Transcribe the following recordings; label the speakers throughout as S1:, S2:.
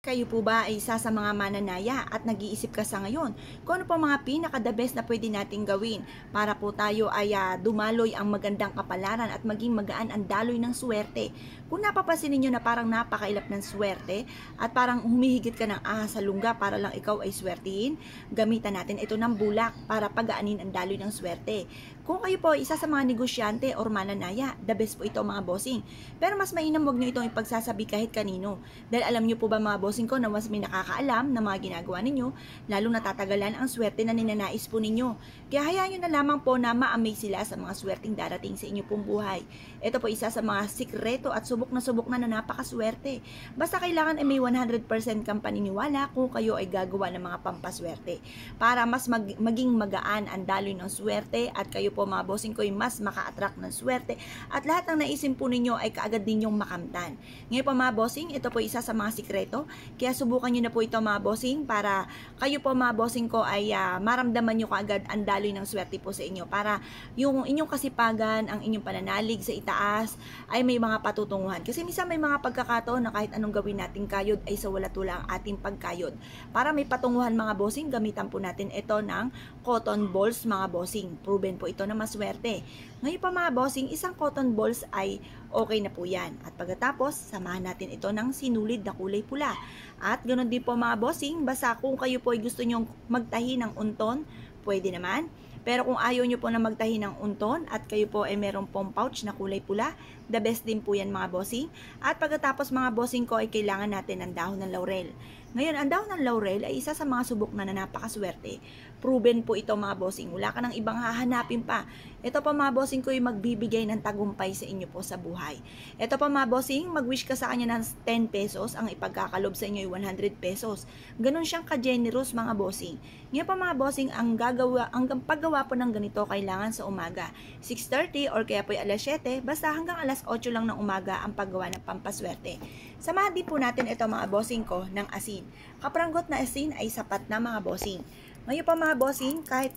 S1: Kayo po ba ay isa sa mga mananaya at nag-iisip ka sa ngayon kung ano po mga pinaka-the best na pwede nating gawin para po tayo ay dumaloy ang magandang kapalaran at maging magaan ang daloy ng swerte? Kung napapansin niyo na parang napakailap ng swerte at parang humihigit ka ng sa lungga para lang ikaw ay swertihin, gamitan natin ito ng bulak para pagaanin ang daloy ng swerte. Kung kayo po ay isa sa mga negosyante or mananaya, the best po ito mga bossing. Pero mas mainam wag nyo itong ipagsasabi kahit kanino. Dahil alam nyo po ba mga bossing ko na mas may nakakaalam na mga ginagawa ninyo, lalong natatagalan ang swerte na ninanais po ninyo. Kaya hayaan nyo na lamang po na ma-amaze sila sa mga swerteng darating sa inyo pong buhay. Ito po isa sa mga sikreto at subok na napakaswerte. Basta kailangan ay may 100% kang paniniwala kung kayo ay gagawa ng mga pampaswerte. Para mas maging magaan ang daloy ng swerte at kayo po mga bossing ko ay mas maka-attract ng swerte at lahat ng naisin po ninyo ay kaagad ninyong makamtan. Ngayon po mga bossing, ito po isa sa mga sikreto. Kaya subukan nyo na po ito mga bossing para kayo po mga bossing ko ay maramdaman nyo kaagad ang daloy ng swerte po sa inyo. Para yung inyong kasipagan, ang inyong pananalig sa itaas ay may mga patutunguhan. Kasi minsan may mga pagkakataon na kahit anong gawin natin kayod ay sa walat-wala ang ating pagkayod. Para may patunguhan mga bossing, gamitan po natin ito ng cotton balls mga bossing. Proven po ito na maswerte. Ngayon pa mga bossing, isang cotton balls ay okay na po yan. At pagkatapos, samahan natin ito ng sinulid na kulay pula. At ganoon din po mga bossing, basta kung kayo po ay gusto nyong magtahi ng unton, pwede naman. Pero kung ayaw nyo po na magtahi ng unton at kayo po ay merong pong pouch na kulay pula, the best din po yan mga bossing. At pagkatapos mga bossing ko ay kailangan natin ng dahon ng laurel. Ngayon, ang dahon ng laurel ay isa sa mga subok na napakaswerte. Proven po ito mga bossing. Wala ka ng ibang hahanapin pa. Ito pa mga bossing ko ay magbibigay ng tagumpay sa inyo po sa buhay. Ito pa mga bossing, mag-wish ka sa kanya ng 10 pesos, ang ipagkakalob sa inyo ay 100 pesos. Ganon siyang ka-generous mga bossing. Ngayon pa mga bossing, ang paggawa po ng ganito kailangan sa umaga. 6:30 or kaya po ay alas 7, basta hanggang alas 8 lang ng umaga ang paggawa ng pampaswerte. Samahan din po natin ito mga bossing ko ng asin. Kapranggot na asin ay sapat na mga bossing. Ngayon pa mga bossing, kahit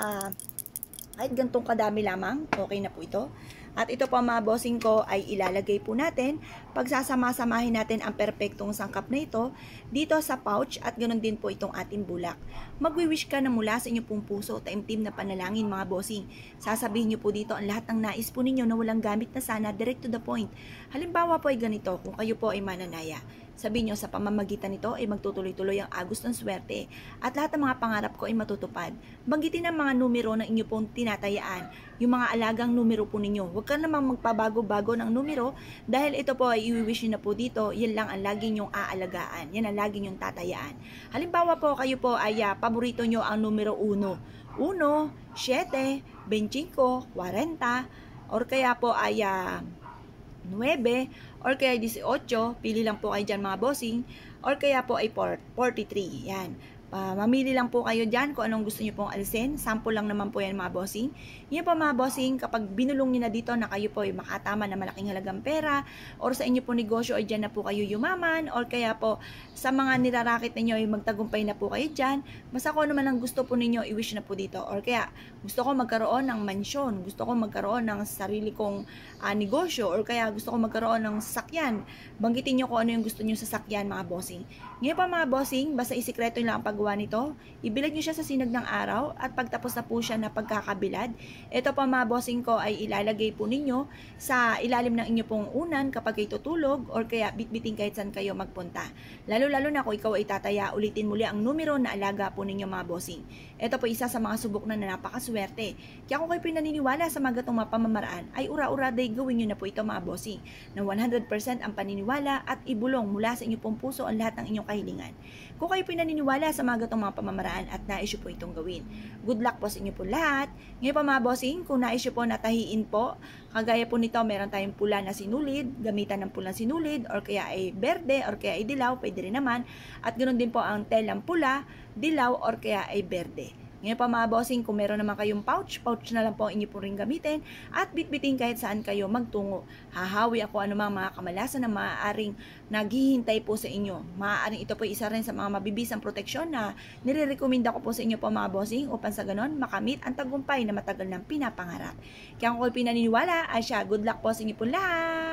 S1: gantong kadami lamang, okay na po ito. At ito po mga bossing ko ay ilalagay po natin. Pagsasama-samahin natin ang perpektong sangkap na ito dito sa pouch at ganoon din po itong ating bulak. Magwi-wish ka na mula sa inyong pong puso, taimtim na panalangin mga bossing. Sasabihin niyo po dito ang lahat ng nais po ninyo na walang gamit na sana, direct to the point. Halimbawa po ay ganito, kung kayo po ay mananaya. Sabihin nyo sa pamamagitan nito ay magtutuloy-tuloy ang agos ng swerte at lahat ng mga pangarap ko ay matutupad. Banggitin ang mga numero na inyo pong tinatayaan, yung mga alagang numero po ninyo. Huwag ka namang magpabago-bago ng numero dahil ito po ay i-wish nyo na po dito, yan lang ang lagi nyong aalagaan, yan ang lagi nyong tatayaan. Halimbawa po kayo po ay paborito nyo ang numero 1, 7, 25, 40, or kaya po ay 9, or kaya 18, pili lang po kayo dyan mga bossing, or kaya po ay 43, yan. Mamili lang po kayo dyan kung anong gusto nyo pong alisin. Sample lang naman po yan mga bossing. Yan po mga bossing, kapag binulong nyo na dito na kayo po ay makatama na malaking halagang pera, or sa inyo po negosyo ay dyan na po kayo yumaman, or kaya po sa mga nirarakit ninyo ay magtagumpay na po kayo dyan, basta kung ano man ang gusto po ninyo, i-wish na po dito. Or kaya, gusto ko magkaroon ng mansyon, gusto ko magkaroon ng sarili kong negosyo, or kaya gusto ko magkaroon ng sasakyan. Banggitin nyo kung ano yung gusto nyo sa sasakyan mga bossing. Ngayon pa mga bossing, basta isikreto lang ang paggawa nito, ibilad nyo siya sa sinag ng araw at pagtapos na po siya na pagkakabilad, ito pa mga bossing ko ay ilalagay po ninyo sa ilalim ng inyo pong unan kapag kayo tutulog or kaya bitbiting kahit saan kayo magpunta. Lalo-lalo na kung ikaw ay tataya, ulitin muli ang numero na alaga po ninyo mga bossing. Ito po isa sa mga subok na napakaswerte. Kaya kung kayo pinaniniwala sa mga gatong pamamaraan, ay ura-uraday gawin nyo na po ito mga bossing na 100% ang paniniwala at ibulong mula sa inyo pong puso ang lahat ng inyong kahilingan. Kung kayo pinaniniwala sa mga gatong mga pamamaraan at nais nyo po itong gawin, good luck po sa inyo po lahat. Ngayon pa mga bossing, kung nais nyo po natahiin po, kagaya po nito, meron tayong pula na sinulid, gamitan ng pulang sinulid, or kaya ay berde, or kaya ay dilaw, pwede rin naman. At ganoon din po ang telang pula, dilaw, or kaya ay berde. Ngayon pa mga bossing, kung meron naman kayong pouch na lang po inyo po rin gamitin at bitbitin kahit saan kayo magtungo. Hahawi ako anumang mga kamalasan na maaaring naghihintay po sa inyo. Maaaring ito po isa rin sa mga mabibisang proteksyon na nire-recommenda ko po sa inyo po mga bossing upang sa ganon makamit ang tagumpay na matagal ng pinapangarap. Kaya kung kayo pinaniniwala, ay siya, good luck po sa inyo po lahat!